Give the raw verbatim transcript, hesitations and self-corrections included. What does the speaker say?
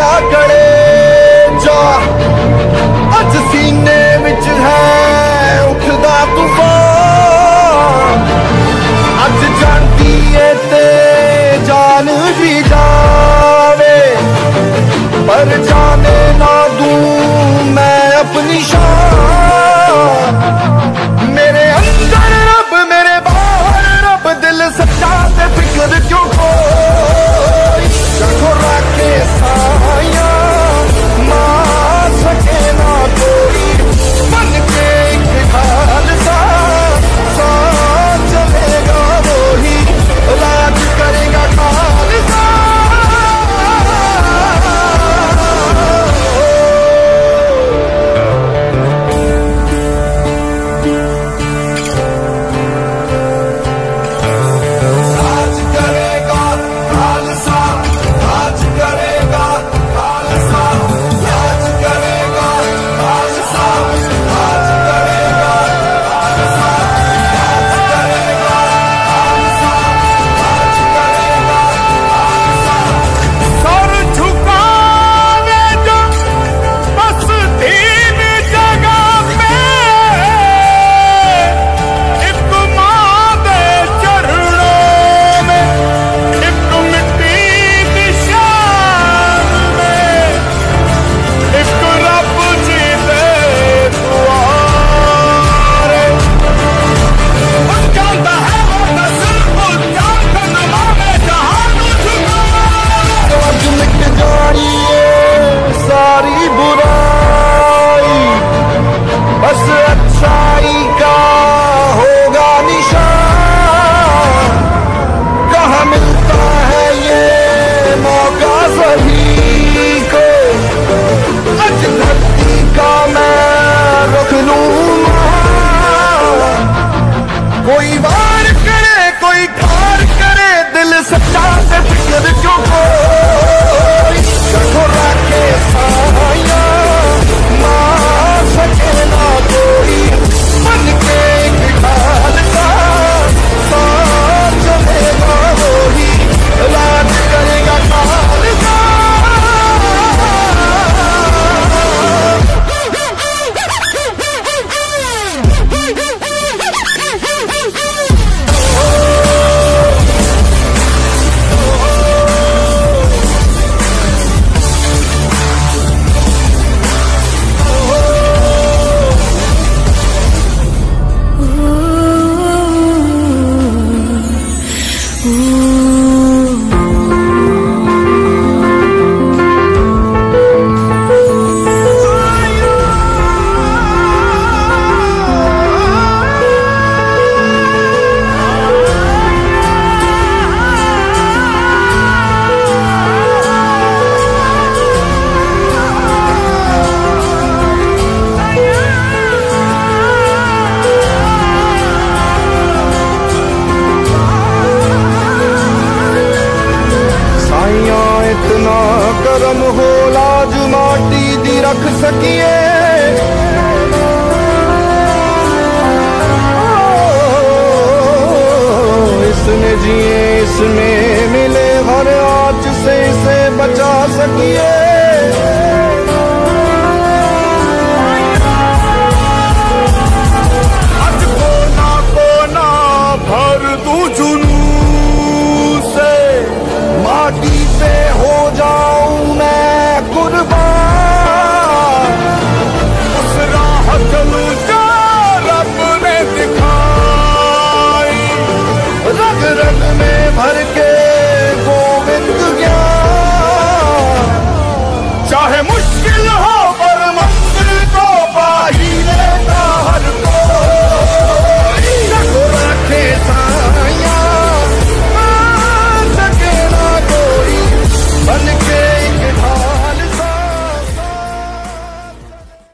गया कड़े जा अज सीने विच है उठदा तूफान अज जानती है ते जान भी जावे पर जाने ना दूं मैं अपनी शान मेरे अंदर रब मेरे बाहर रब दिल सच्चा ते फिक्र क्यों कोई रखो रखे साया ना सके ना कोई बन के एक खालसा सा चलेगा वही राज करेगा खालसा कोई वार करे कोई खार करे दिल सच्चा से फिक्र क्यों कोई रखो रखे साया ना सके ना कोई बन के एक खालसा सा चलेगा वही राज करेगा खालसा करम हो लाज माटी दी रख सकिए इसमें जिए इसमें मिले हर आँच से इसे बचा सकिए आज कोना कोना भर दूं जुनून से माटी पे हो जाऊं मैं कुर्बान उस राह चलूं जो रब ने दिखाई रग रग में भर के